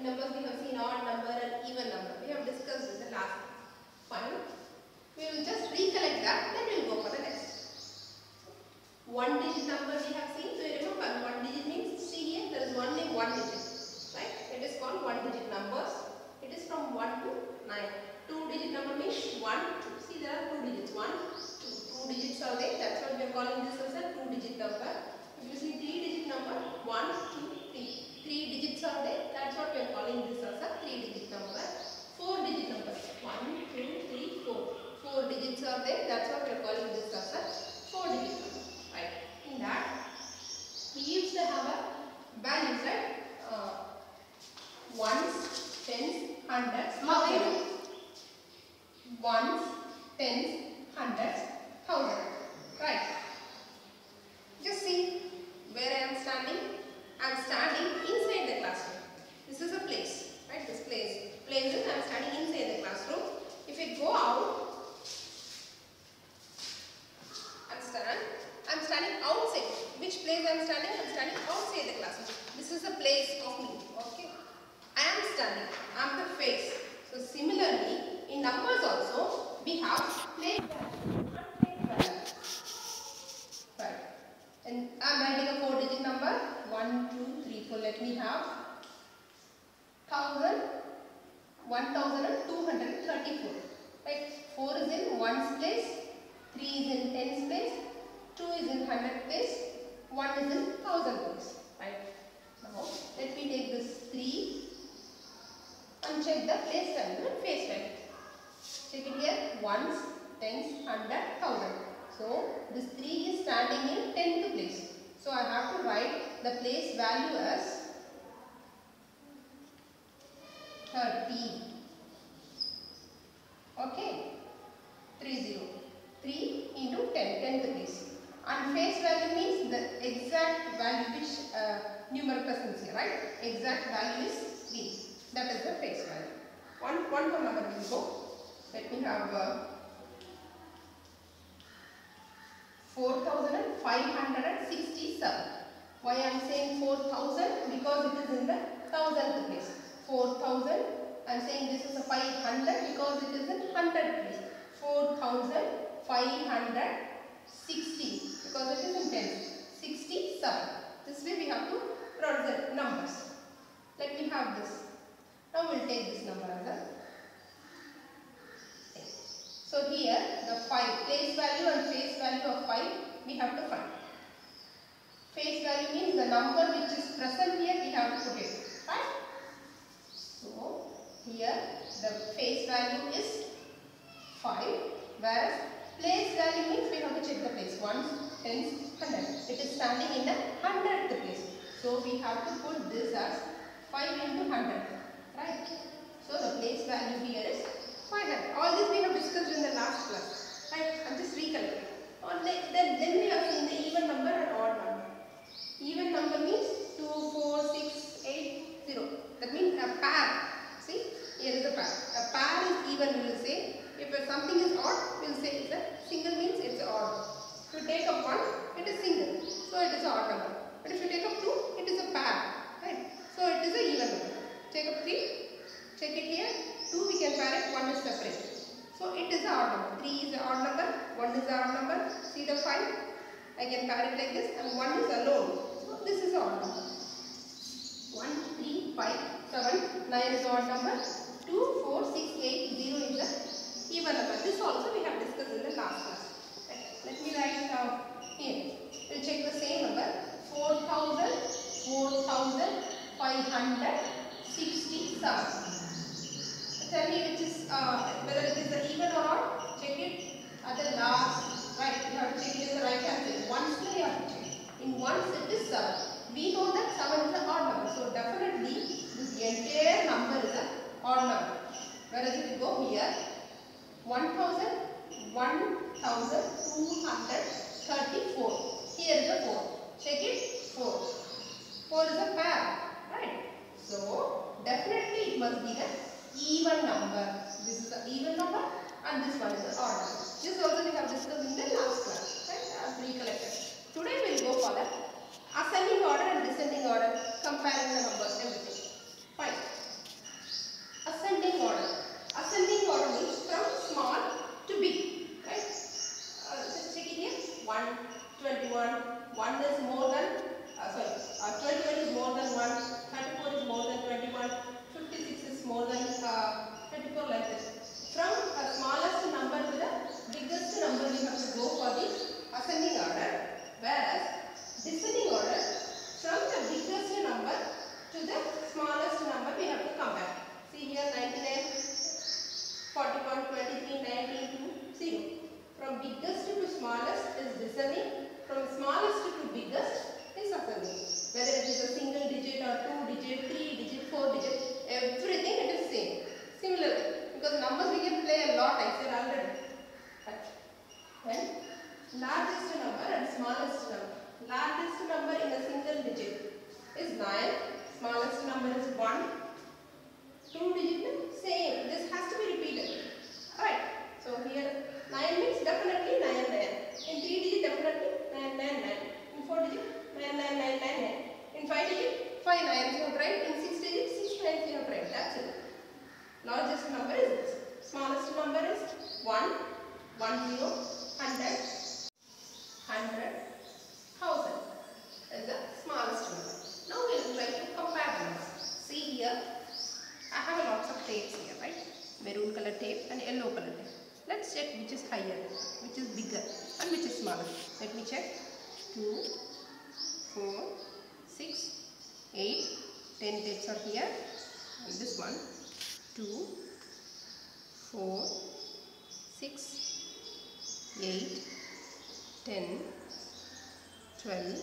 In numbers we have seen odd number and even number. We have discussed in the last one. We will just recollect that, then we will go for the next. One digit number we have seen. So you remember one digit means, see here there is only one digit. Right? It is called one digit numbers. It is from 1 to 9. Two digit number means 1, 2. See there are two digits. 1, 2. Two digits are there. That's what we are calling this as a two digit number. If you see three digit number, 1, 2, 3. Three digits are there. That's what we are calling this as a three digit number. Four digit number. 1, 2, 3, 4. Four digits are there. That's what we are calling this as a four digit number. Right. In that, we used to have a values, right? Ones, tens, hundreds, thousands. Ones, tens, hundreds, thousands. Right. Just see where I am standing. I am standing inside the classroom. This is a place, right? This place. Places I am standing inside the classroom. If we go out, I am standing outside. Which place I am standing? I am standing outside the classroom. This is the place of me. Okay. I am standing. I am the face. So similarly, in numbers also, we have place value and face value. Right. And I am writing a four digit number. 1, 2, 3, 4. Let me have 1000, 1234. Right. 4 is in ones place, 3 is in tens place, 2 is in hundred place, 1 is in thousand place. Right. Now let me take this 3 and check the place value and face value. Check it here. Ones, tens, hundred, thousand. So this 3 is standing in 10th place. So I have to write the place value as 30. Okay. 30. 3 into 10, 10th place. And face value means the exact value which numeric presence here, right? Exact value is 3. That is the face value. One more number will go. Let me have 4567. Why I am saying 4000? Because it is in the thousandth place. 4000. I am saying this is a 500 because it is in 100th place. 4560 because it is in tens. 67. This way we have to produce the numbers. Let me have this. Now we will take this number as a. So here the 5 place value and face value of 5 we have to find. Face value means the number which is present here we have to put it. Right? So here the face value is 5, whereas place value means we have to check the place. Ones, tens, hundred. It is standing in the 100th place. So we have to put this as 5 into 100. Right? So the place value here is 500. All this we have discussed in the last class. Right? I'm just recollecting. Then we have seen the even number and odd number. Even number means 2, 4, 6, 8, 0. That means a pair. See? Here is a pair. A pair is even, we will say. If something is odd, we will say it's a single means it's odd. If you take up 1, it is single. So it is an odd number. But if you take up 2, it is a pair. Right? So it is an even number. Take up 3, check it here. 2 we can pair it, 1 is separate. So it is an odd number. 3 is an odd number, 1 is an odd number. See the 5? I can pair it like this and 1 is alone. So this is an odd number. 1, 3, 5, 7, 9 is an odd number. 2, 4, 6, 8, 0 is the even number. This also we have discussed in the last class. Right. Let me write here. We'll check the same number. 4567. Tell me which is whether it is the even or odd. Check it at the last. Right. You have to check it in the right hand side. Once you have to check. In ones it is 7. We know that 7 is an odd number. So definitely this entire number is an odd number. Whereas if you go here, 1234. Here is a 4. Check it. 4. 4 is a pair. Right. So definitely it must be the even number. This is the even number and this one is the odd number. This also we have discussed in the last class. Right. I have recollected. Today we will go for the ascending order and descending order, comparing the numbers, everything. Fine. Similarly, because numbers we can play a lot, I said already. Then largest number and smallest number. Largest number in a single digit is 9. Smallest number is 1. 2 digit, same. This has to be repeated. Alright. So here 9 means definitely 9 9. In 3 digit definitely 9 9 9. In 4 digit 9 9 9 9 9. In 5 digit 5 9 you have tried. In 6 digit 6 9 you have tried. That's it. Largest number is this. Smallest number is 1, 1 0, 100, 100, 1000. That's the smallest number. Now we will try to compare them. See here, I have lots of tapes here, right? Maroon color tape and yellow color tape. Let's check which is higher, which is bigger and which is smaller. Let me check. 2, 4, 6, 8, 10 tapes are here. And this one. 2, 4, 6, 8, 10, 12,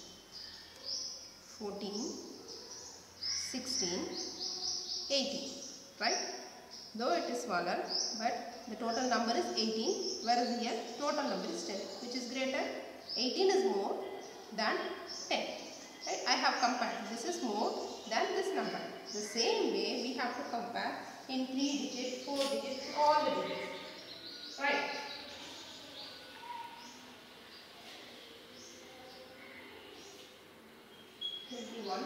14, 16, 18, right? Though it is smaller, but the total number is 18, whereas here total number is 10. Which is greater? 18 is more than 10. Right? I have compared. This is more than this number. The same way we have to compare in 3 digits, 4 digits, all the digits. Right? One,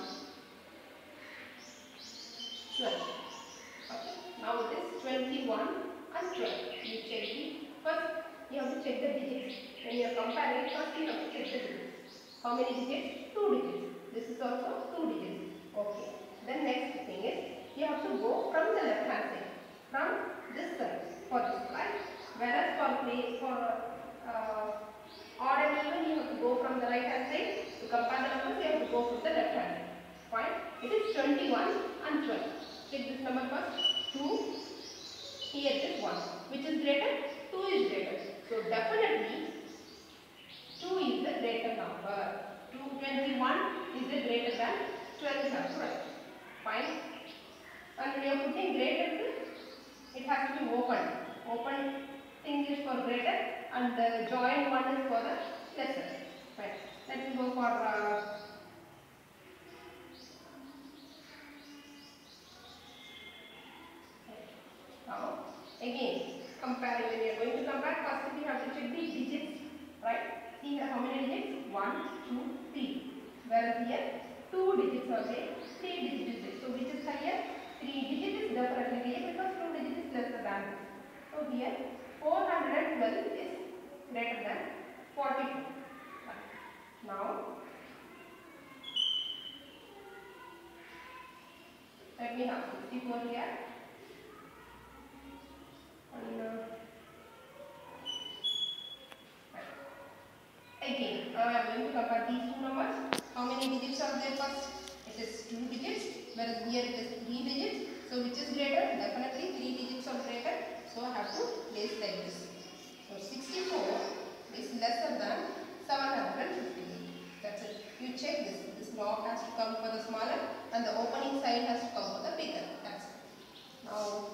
12. Okay. Now it is 21 and 12. You check the first. You have to check the digits. When you are comparing, first you have to check the digits. How many digits? 2 digits. This is also 2 digits. Okay. Then next thing is you have to go from the left hand side, from this side for this, right? Whereas for odd and even you have to go from the right hand side. To compare the numbers, you have to go from the left hand side. Fine. It is 21 and 12. Check this number first. 2. Here it is 1. Which is greater? 2 is greater. So definitely 2 is the greater number. 21 is the greater than 12 is also right. Fine. And when you are putting greater, it has to be open. Open thing is for greater and the joined one is for the lesser. Right. Let me go for now again comparing. When you are going to compare, first we have to check the digits, right? See here how many digits? 1, 2, 3. Whereas here 2 digits are there, 3 digits is there. So which is higher? 3 digits is definitely higher because 2 digits is lesser than this. So here 412 is greater than 42. Now let me have 64 here. And again, I am going to compare these two numbers. How many digits are there first? It is 2 digits, whereas here it is 3 digits. So which is greater? Definitely 3 digits are greater. So I have to place like this. So 64 is lesser than 758. That's it. You check this. This log has to come for the smaller and the opening side has to come for the bigger. That's it. Now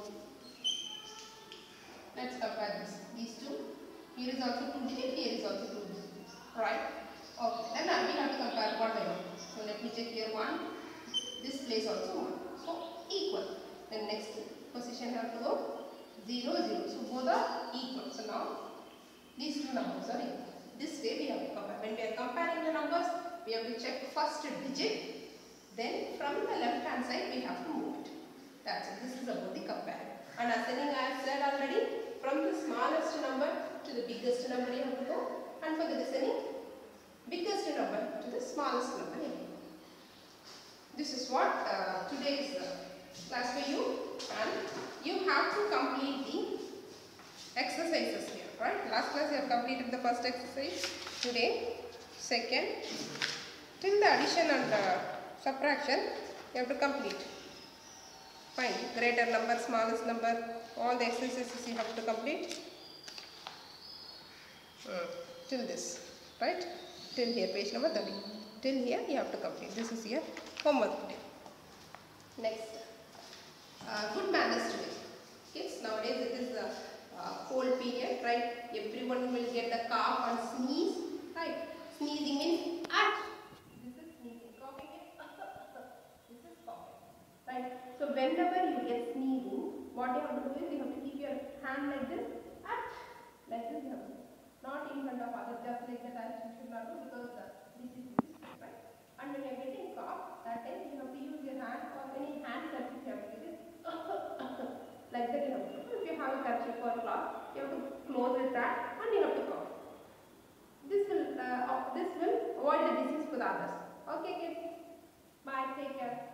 let's compare this. These two. Here is also 2 digits, here is also 2 digits. Right? Okay. Then we have to compare one by one. So let me check here 1. This place also 1. So equal. Then next position have to go 0, 0. So both are equal. So now these two numbers are equal. This way we have to compare. When we are comparing the numbers, we have to check first digit. Then from the left hand side we have to move it. That's it. This is about the compare. And ascending I have said already, from the smallest number to the biggest number you have to go, and for the descending, biggest number to the smallest number you have to go. This is what today's class for you, and you have to complete the exercises here, right? Last class you have completed the first exercise. Today, second, till the addition and subtraction you have to complete. Fine. Greater number, smallest number, all the exercises you have to complete till this, right? Till here, page number 30. Till here you have to complete. This is your homework today. Next, good manners today. nowadays it is the cold period, right? Everyone will get the cough and sneeze, right? Sneezing means at. This is sneezing. Coughing is this is coughing, right? So whenever you get sneezing, what you have to do is you have to keep your hand like this, at, like this you have to do. Not in front of others, just like that you should not do because this is right? And when you are getting cough, that time you have to use your hand or any hand surface you have to do this. Like that you have to do. If you have a kerchief or cloth, you have to close with that and you have to cough. This will avoid the disease for the others. Okay kids, bye, take care.